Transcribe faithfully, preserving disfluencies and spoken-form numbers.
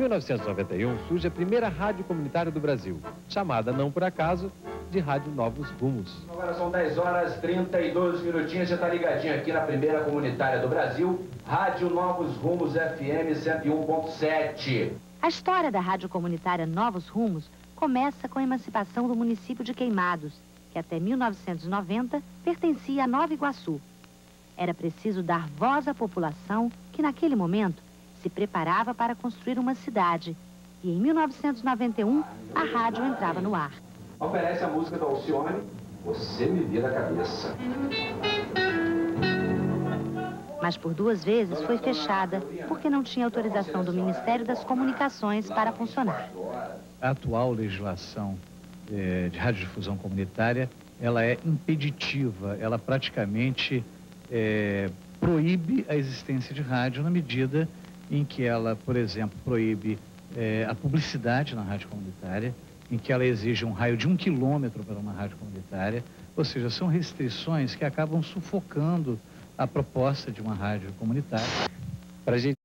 novecentos e noventa e um surge a primeira rádio comunitária do Brasil, chamada, não por acaso, de Rádio Novos Rumos. Agora são dez horas e trinta e dois minutinhos, você está ligadinho aqui na primeira comunitária do Brasil, Rádio Novos Rumos F M cento e um ponto sete. A história da rádio comunitária Novos Rumos começa com a emancipação do município de Queimados, que até mil novecentos e noventa pertencia a Nova Iguaçu. Era preciso dar voz à população que, naquele momento, se preparava para construir uma cidade. E em mil novecentos e noventa e um, a rádio entrava no ar. Oferece a música do Alcione, Você Me Vira a Cabeça. Mas por duas vezes foi fechada, porque não tinha autorização do Ministério das Comunicações para funcionar. A atual legislação eh, de radiodifusão comunitária, ela é impeditiva, ela praticamente eh, proíbe a existência de rádio na medida em que ela, por exemplo, proíbe eh, a publicidade na rádio comunitária, em que ela exige um raio de um quilômetro para uma rádio comunitária, ou seja, são restrições que acabam sufocando a proposta de uma rádio comunitária. Para a gente